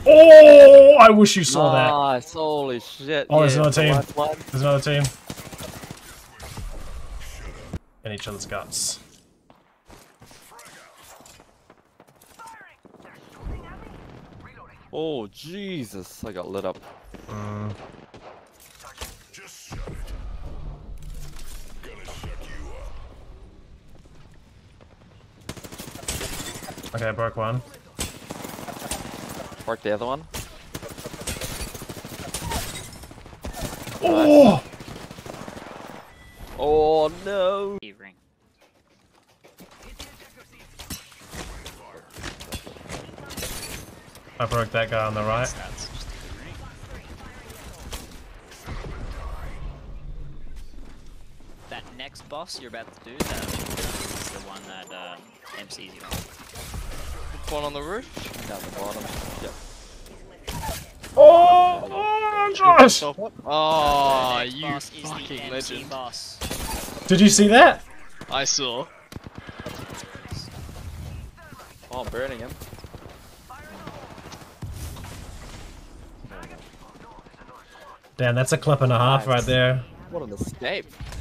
Oh, I wish you saw that. Nice, holy shit. Oh, there's yeah, another team. last one. There's another team. In each other's guts. Oh, Jesus. I got lit up. Just shut it. Gonna shut you up. Okay, I broke one. Mark the other one. Oh! Oh, no. Ring. I broke that guy on the right. That's just a ring. That next boss you're about to do, that is the one that MCs you on. One on the roof. Down the bottom. Yep. Oh! Oh, Josh! Oh, The next you boss is the fucking MC legend. boss. Did you see that? I saw. Oh, I'm burning him. Damn, that's a clip and a half right there. What an escape.